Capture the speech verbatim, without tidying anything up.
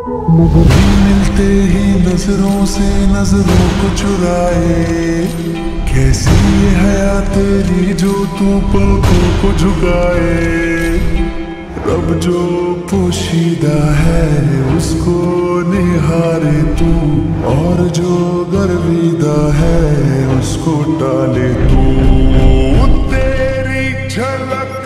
मिलते ही नजरों से नजरों को चुराए, कैसी ये हया तेरी जो तू पलकों को झुकाए। रब जो पोशीदा है उसको निहारे तू, और जो गर्विदा है उसको टाले तू। तेरी झलक